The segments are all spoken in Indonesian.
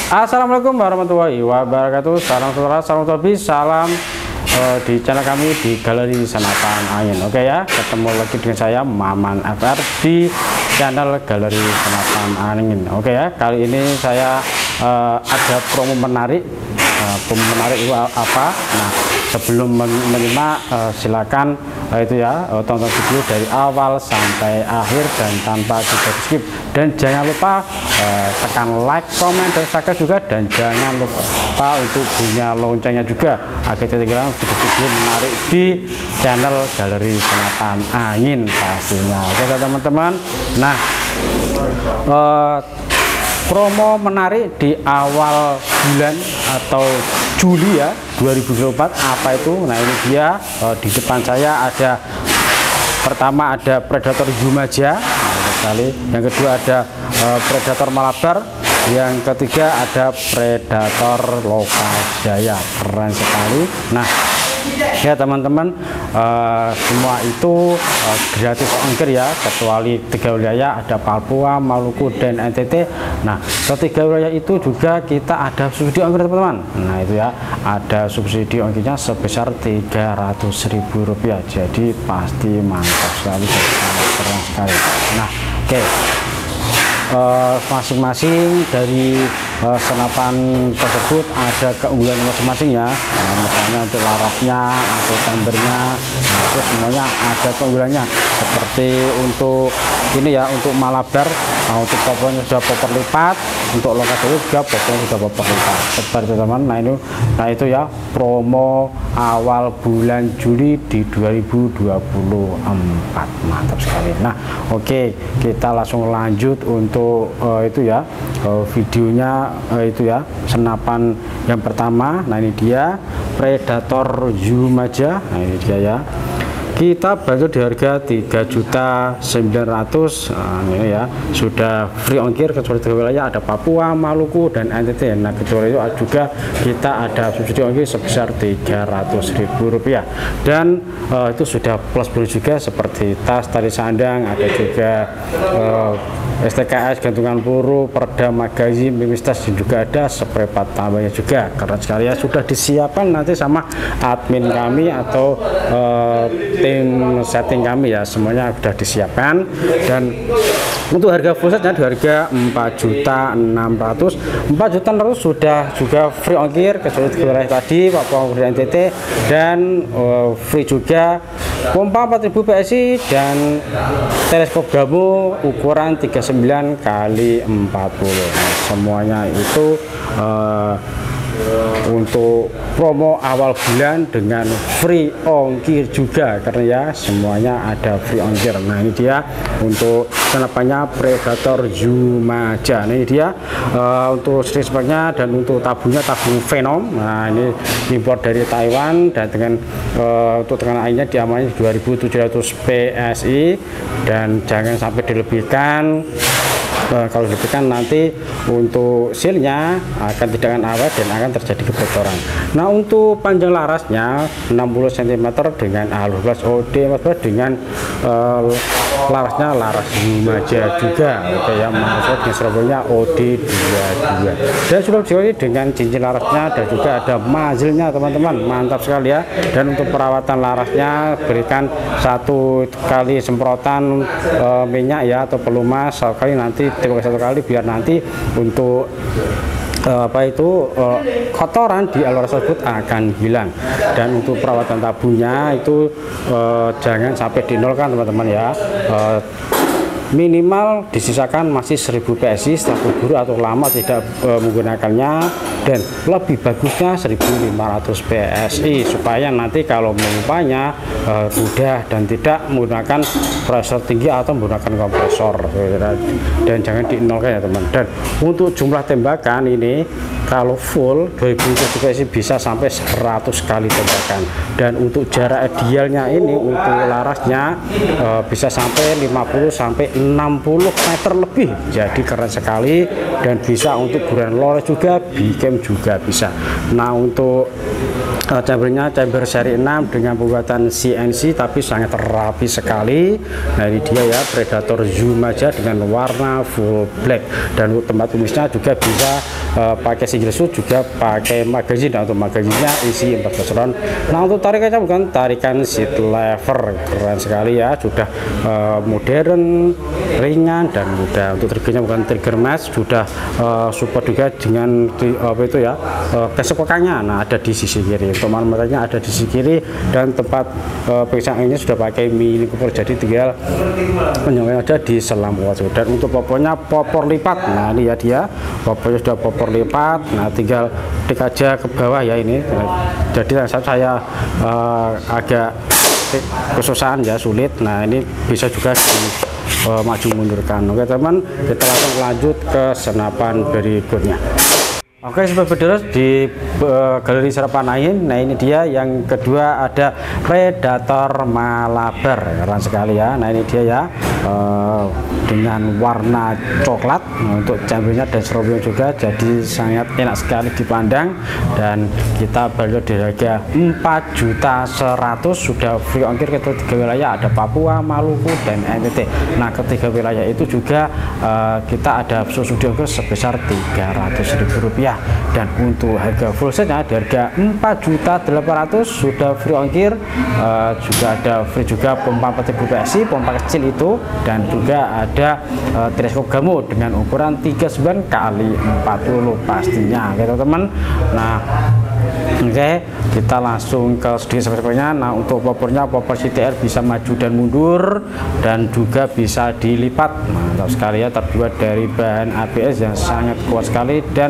Assalamualaikum warahmatullahi wabarakatuh. Salam saudara, salam hobi, salam di channel kami di Galeri Senapan Angin. Oke ya, ketemu lagi dengan saya Maman FR di channel Galeri Senapan Angin. Oke ya, kali ini saya ada promo menarik. Promo menarik itu apa? Nah, sebelum menyimak silakan itu ya tonton video dari awal sampai akhir dan tanpa skip, dan jangan lupa tekan like, komen, dan subscribe juga, dan jangan lupa untuk punya loncengnya juga agar ketinggalan video-video menarik di channel Galeri Senapan Angin pastinya. Oke teman-teman, nah promo menarik di awal bulan atau Juli ya 2024 apa itu? Nah ini dia, di depan saya ada, pertama ada Predator Jumaja, sekali. Yang kedua ada Predator Malabar, yang ketiga ada Predator Lokajaya, keren sekali. Nah ya teman-teman, semua itu gratis ongkir ya, kecuali 3 wilayah, ada Papua, Maluku, dan NTT. Nah ketiga wilayah itu juga kita ada subsidi ongkir teman-teman. Nah itu ya, ada subsidi ongkirnya sebesar Rp300.000, jadi pasti mantap sekali, keren sekali. Nah oke, masing-masing dari senapan tersebut ada keunggulan masing-masing ya. Nah, misalnya untuk larasnya atau tembernya, nah, itu semuanya ada keunggulannya. Seperti untuk ini ya, untuk Malabar, nah, untuk popcornya sudah popor lipat, untuk Lokajaya juga popcornya sudah popor lipat, seperti teman. Nah itu ya promo awal bulan Juli di 2024, mantap sekali. Nah oke, kita langsung lanjut untuk itu ya, videonya itu ya, senapan yang pertama. Nah ini dia Predator Jumaja. Nah ini dia ya, kita bantu di harga 3.900.000. Nah, ini ya sudah free ongkir kecuali 3 wilayah, ada Papua, Maluku, dan NTT. Nah kecuali itu juga kita ada subsidi ongkir sebesar Rp300.000, dan itu sudah plus bonus juga seperti tas, tali sandang, ada juga STKS, gantungan peluru, peredam magazin, mimis tas, juga ada spray pad tambahnya juga. Keren sekali ya, sudah disiapkan nanti sama admin kami atau tim setting kami ya, semuanya sudah disiapkan. Dan untuk harga full setnya di harga 4.600.000. 4.600.000 sudah juga free ongkir kecuali wilayah tadi, Papua dan NTT, dan free juga pompa 4000 PSI dan teleskop Bravo ukuran 39 x 40. Nah, semuanya itu untuk promo awal bulan dengan free ongkir juga, karena ya semuanya ada free ongkir. Nah ini dia untuk senapannya Predator Jumaja. Nah ini dia untuk speknya dan untuk tabungnya, tabung Venom. Nah ini impor dari Taiwan, dan dengan untuk tekanan airnya diamannya 2700 PSI, dan jangan sampai dilebihkan. Kalau diberikan nanti untuk sealnya akan tidak akan awet dan akan terjadi kebocoran. Nah untuk panjang larasnya 60 cm dengan A12 OD 14 dengan larasnya laras Jumaja juga. Oke ya, maksud dengan serabnya OD22, dan sudah diawali dengan cincin larasnya, dan juga ada muzzle-nya teman-teman, mantap sekali ya. Dan untuk perawatan larasnya berikan 1 kali semprotan minyak ya, atau pelumas 1 kali, nanti 1 kali, biar nanti untuk apa itu kotoran di aluran tersebut akan hilang. Dan untuk perawatan tabungnya itu jangan sampai dinolkan teman-teman ya, minimal disisakan masih 1000 PSI setelah kubur atau lama tidak menggunakannya, dan lebih bagusnya 1500 PSI supaya nanti kalau memumpanya mudah dan tidak menggunakan pressure tinggi atau menggunakan kompresor, dan jangan dinolkan ya teman. Dan untuk jumlah tembakan ini kalau full 2000 PSI bisa sampai 100 kali tembakan, dan untuk jarak idealnya ini untuk larasnya bisa sampai 50 sampai 60 meter lebih, jadi keren sekali. Dan bisa untuk buruan lore juga, bikem juga bisa. Nah untuk chambernya chamber seri 6 dengan pembuatan CNC tapi sangat rapi sekali. Nah ini dia ya Predator Jumaja dengan warna full black, dan untuk tempat tumisnya juga bisa pakai single shoot, juga pakai magazine. Nah, untuk magazinnya isi 14 round. Nah, untuk tarikannya bukan tarikan seat lever, keren sekali ya, sudah modern, ringan dan mudah. Untuk triggernya bukan trigger match, sudah support juga dengan apa itu ya, kesepokannya. Nah, ada di sisi kiri, untuk manometernya ada di sisi kiri, dan tempat pengesahannya sudah pakai mini cooper, jadi tinggal penyoknya aja di selam watch. Dan untuk popornya popor lipat. Nah, ini ya dia popornya sudah popor lipat. Nah, tinggal klik aja ke bawah ya ini. Jadi saya agak kesusahan ya, sulit. Nah, ini bisa juga di maju mundurkan. Oke teman, kita langsung lanjut ke senapan berikutnya. Oke, sobat Bedros, di galeri senapan angin. Nah, ini dia yang kedua, ada Predator Malabar, keren sekali ya. Nah, ini dia ya, dengan warna coklat. Nah, untuk jambilnya dan serobnya juga, jadi sangat enak sekali dipandang. Dan kita beli di harga 4.100.000, sudah free ongkir ke 3 wilayah, ada Papua, Maluku, dan NTT. Nah, ketiga wilayah itu juga kita ada subsidi ongkir sebesar Rp300.000. Dan untuk harga full setnya di harga 4.800.000, sudah free ongkir, juga ada free juga pompa 4000 PSI, pompa kecil itu, dan juga ada teleskop Gamo dengan ukuran 39 kali 40 pastinya gitu teman. Nah, oke, kita langsung ke sedikit sepertinya. Nah, untuk popornya, popor CTR bisa maju dan mundur, dan juga bisa dilipat. Mantap sekali ya, terbuat dari bahan ABS yang sangat kuat sekali, dan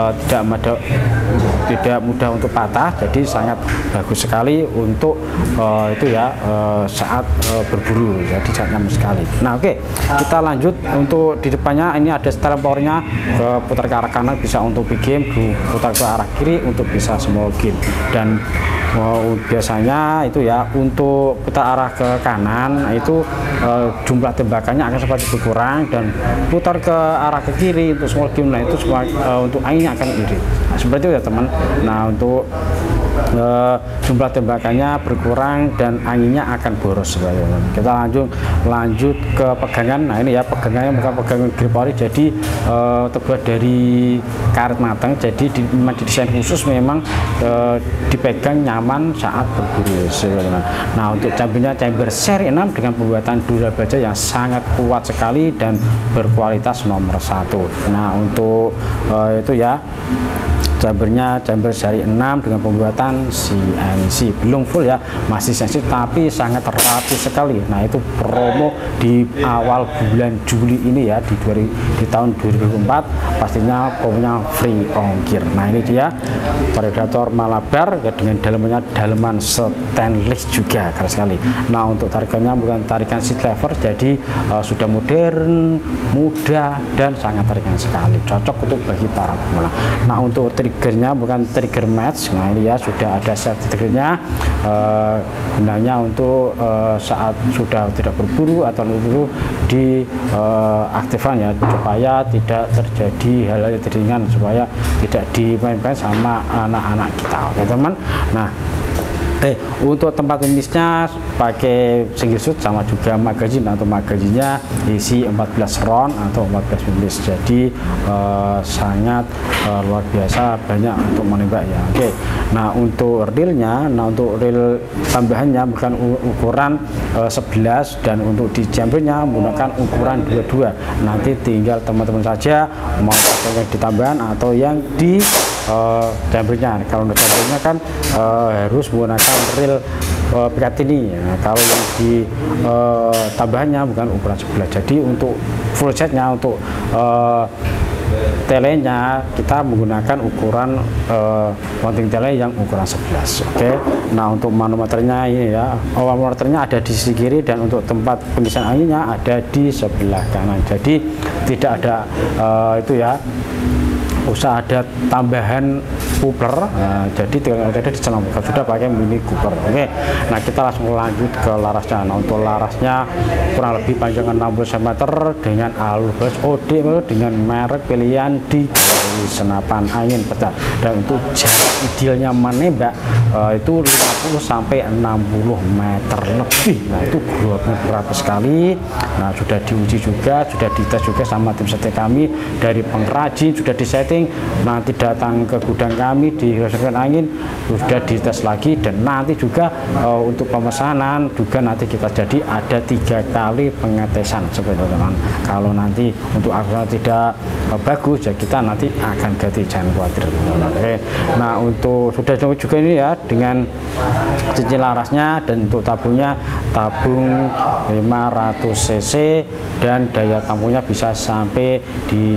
tidak mudah untuk patah, jadi sangat bagus sekali untuk itu ya, saat berburu, jadi sangat nyaman sekali. Nah, oke, kita lanjut. Untuk di depannya ini ada setelan powernya, putar ke arah kanan bisa untuk big game, putar ke arah kiri untuk bisa small game. Dan biasanya itu ya, untuk putar arah ke kanan itu jumlah tembakannya akan sempat berkurang, dan putar ke arah ke kiri untuk small game, nah itu semua untuk anginnya akan irit. Nah, seperti itu ya teman. Nah, untuk jumlah tembakannya berkurang dan anginnya akan boros. Kita lanjut ke pegangan. Nah, ini ya pegangannya bukan pegangan grip ori, jadi terbuat dari karet matang, jadi memang didesain khusus, memang dipegang nyaman saat berburu. Nah, untuk chambernya chamber seri 6 dengan pembuatan dura baja yang sangat kuat sekali dan berkualitas nomor 1. Nah, untuk itu ya, chambernya chamber seri 6 dengan pembuatan CNC, belum full ya, masih CNC tapi sangat rapi sekali. Nah, itu promo di awal bulan Juli ini ya, di tahun 2004, pastinya promonya free ongkir. Nah, ini dia Predator Malabar dengan dalamannya dalaman stainless juga, keren sekali. Nah, untuk tarikannya bukan tarikan seat lever, jadi sudah modern, mudah, dan sangat ringan sekali, cocok untuk bagi para pemula. Nah, untuk triggernya bukan trigger match. Nah, ini ya sudah ada safety triggernya, gunanya untuk saat sudah tidak berburu atau berburu di aktifan ya, supaya tidak terjadi hal-hal yang ringan, supaya tidak dimain-main sama anak-anak kita, oke teman. Nah, untuk tempat finisnya pakai single shoot, sama juga magazine, atau magazinnya isi 14 round atau 14 finish, jadi sangat luar biasa banyak untuk menembak ya. Oke, nah untuk reelnya, untuk reel tambahannya bukan ukuran 11, dan untuk di chambernya menggunakan ukuran 22. Nanti tinggal teman-teman saja mau pakai yang di tambahan atau yang di chambernya. Kalau untuk chambernya kan harus menggunakan reel pikat ini ya. Kalau yang di tambahannya bukan ukuran 11, jadi untuk full setnya, untuk telenya kita menggunakan ukuran mounting tele yang ukuran 11. Oke. Nah, untuk manometernya ini ya, manometernya ada di sisi kiri, dan untuk tempat pengisian anginnya ada di sebelah kanan, jadi tidak ada itu ya, usah ada tambahan coupler. Nah, jadi tidak ada dicelangkan, sudah pakai mini cooper. Oke, nah kita langsung lanjut ke larasnya. Nah, untuk larasnya kurang lebih panjang 60 cm dengan alur bass OD dengan merek pilihan di senapan angin pecah, dan untuk jarak idealnya menembak itu 50 sampai 60 meter lebih. Nah, itu berat sekali. Nah, sudah diuji juga, sudah dites juga sama tim setting kami dari pengrajin, sudah disetting testing, nanti datang ke gudang kami di reservoir angin sudah dites lagi, dan nanti juga untuk pemesanan juga nanti kita jadi ada 3 kali pengetesan seperti itu teman. Kalau nanti untuk aksesnya tidak bagus ya kita nanti akan ganti, jangan khawatir. Oke. Nah untuk sudah juga ini ya dengan cincin larasnya, dan untuk tabungnya tabung 500 cc dan daya tampungnya bisa sampai di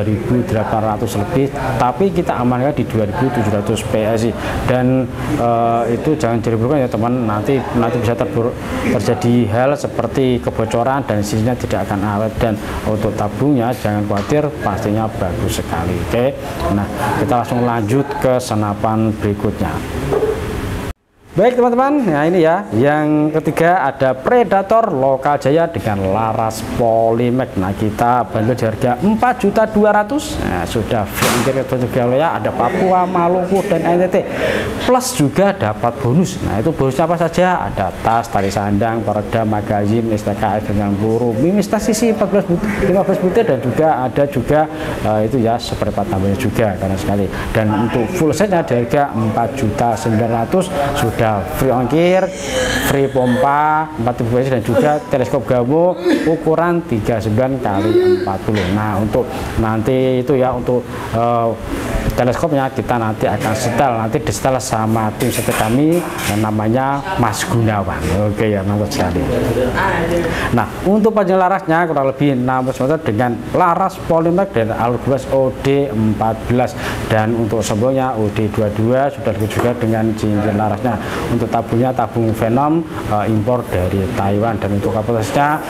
2800 lebih, tapi kita amankan di 2700 PSI, dan itu jangan diribukan ya teman, nanti bisa terjadi hal seperti kebocoran dan sisinya tidak akan awet. Dan untuk tabungnya jangan khawatir, pastinya bagus sekali. Oke. Nah kita langsung lanjut ke senapan berikutnya. Baik teman-teman, nah ini ya yang ketiga ada Predator Lokal Jaya dengan laras Polymax. Nah kita bandrol di harga 4.200.000. Nah, sudah free ongkir juga ya, ada Papua, Maluku dan NTT, plus juga dapat bonus. Nah itu bonusnya apa saja? Ada tas, tali sandang, peredam, magazin, STKF dengan peluru, mimis tas isi 15 butir, dan juga ada juga itu ya spray tambahnya juga karena sekali. Dan untuk full setnya di harga 4.900.000 sudah free ongkir, free pompa 4000 dan juga teleskop Gamo ukuran 39x40. Nah untuk nanti itu ya untuk teleskopnya kita nanti akan setel, nanti disetel sama tim setel kami yang namanya Mas Gunawan. Oke ya, mantap sekali. Nah untuk panjang larasnya kurang lebih 16 meter dengan laras Polymax dan alur bebas OD14, dan untuk sebelumnya OD22 sudah juga dengan cincin larasnya. Untuk tabungnya tabung Venom impor dari Taiwan, dan untuk kapasitasnya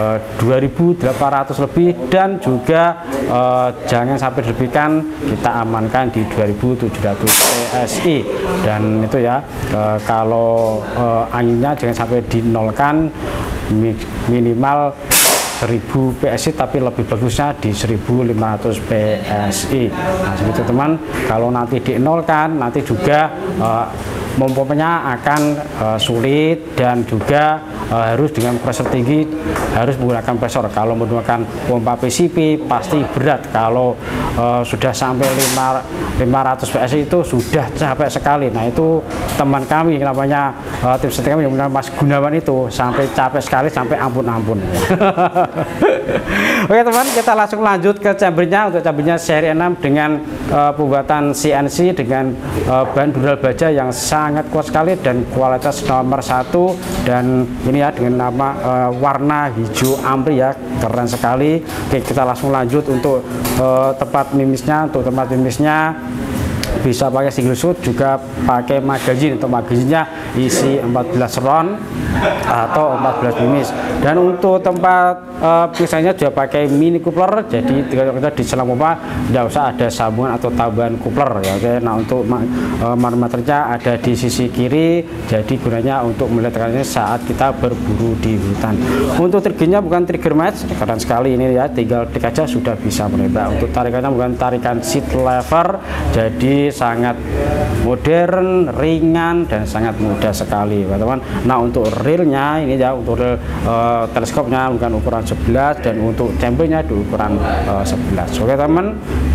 2800 lebih, dan juga jangan sampai dilebihkan, kita amankan di 2700 PSI. Dan itu ya kalau anginnya jangan sampai dinolkan, minimal 1000 PSI, tapi lebih bagusnya di 1500 PSI. Nah seperti itu teman, kalau nanti dinolkan nanti juga memompanya akan sulit, dan juga harus dengan pressure tinggi, harus menggunakan pressure. Kalau menggunakan pompa PCP pasti berat, kalau sudah sampai 500 PSI itu sudah capek sekali. Nah itu teman kami namanya tim setir kami yang Mas Gunawan itu sampai capek sekali, sampai ampun-ampun. Oke teman, kita langsung lanjut ke chambernya. Untuk chambernya seri 6 dengan pembuatan CNC dengan bahan dural baja yang sangat kuat sekali dan kualitas nomor 1, dan ini ya dengan nama warna hijau amri ya, keren sekali. Oke, kita langsung lanjut untuk tempat mimisnya. Untuk tempat mimisnya bisa pakai single shoot, juga pakai magazin. Untuk magazinnya isi 14 round atau 14 mimis, dan untuk tempat pisahnya juga pakai mini coupler, jadi kita di selang pompa tidak usah ada sambungan atau tambahan coupler ya. Oke. Nah untuk manometernya ada di sisi kiri, jadi gunanya untuk melihat tekanannya saat kita berburu di hutan. Untuk triggernya bukan trigger match, keren sekali ini ya, tinggal klik aja sudah bisa menembak. Untuk tarikannya bukan tarikan seat lever, jadi sangat modern, ringan, dan sangat mudah sekali teman-teman. Nah untuk reelnya ini ya, untuk reel teleskopnya bukan ukuran 11, dan untuk chambernya di ukuran 11. Oke teman,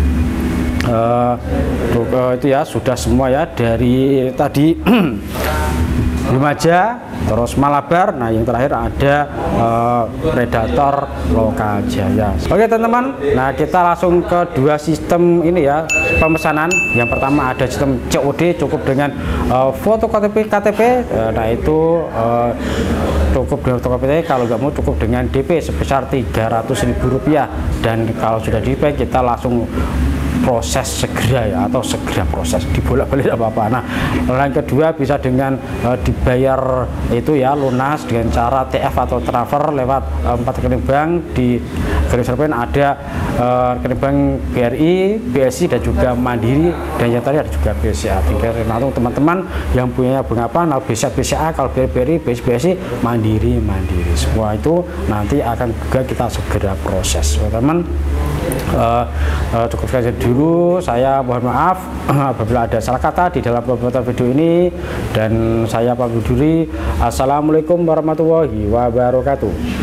itu ya sudah semua ya dari tadi Remaja, terus Malabar. Nah yang terakhir ada Predator Lokal Jaya. Oke teman-teman, nah kita langsung ke dua sistem ini ya pemesanan. Yang pertama ada sistem COD, cukup dengan foto KTP. Nah itu cukup dengan foto KTP, kalau nggak mau cukup dengan DP sebesar Rp300.000, dan kalau sudah DP kita langsung proses segera ya, atau segera proses, dibolak-balik apa-apa. Nah yang kedua bisa dengan dibayar itu ya lunas dengan cara TF atau transfer lewat 4 rekening bank. Di garis depan ada rekening bank BRI, BSI, dan juga Mandiri, dan yang tadi ada juga BCA. Tinggal teman-teman yang punya bank apa, nah BCA, kalau BRI, BSI, Mandiri, semua itu nanti akan juga kita segera proses teman-teman. Cukup saja dulu, saya mohon maaf apabila ada salah kata di dalam pembuatan video ini, dan saya pamit diri. Assalamualaikum warahmatullahi wabarakatuh.